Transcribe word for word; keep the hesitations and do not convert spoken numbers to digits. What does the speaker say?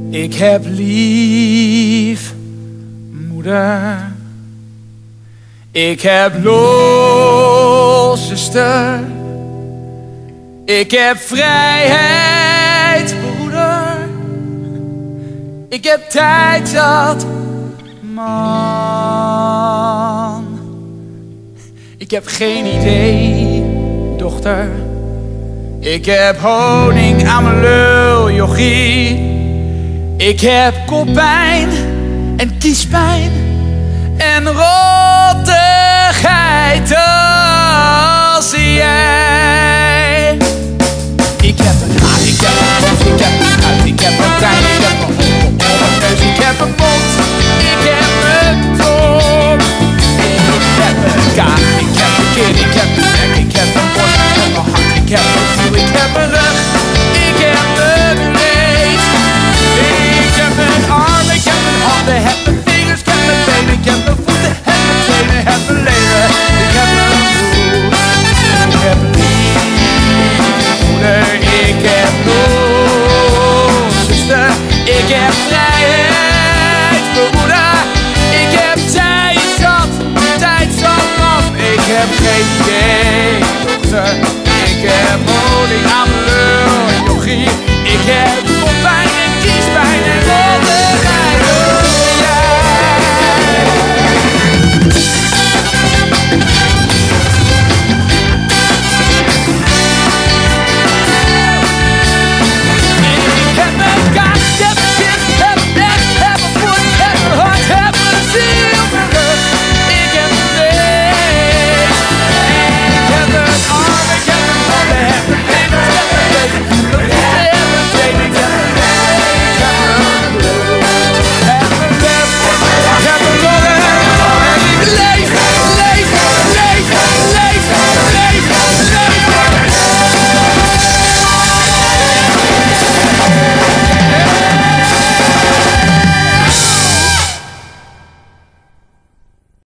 Ik heb lief, moeder. Ik heb lol, zuster. Ik heb vrijheid, broeder. Ik heb tijd zat, man. Ik heb geen idee, dochter. Ik heb honing aan mijn lul, jochie. Ik heb koppijn en kiespijn en rottigheid als jij.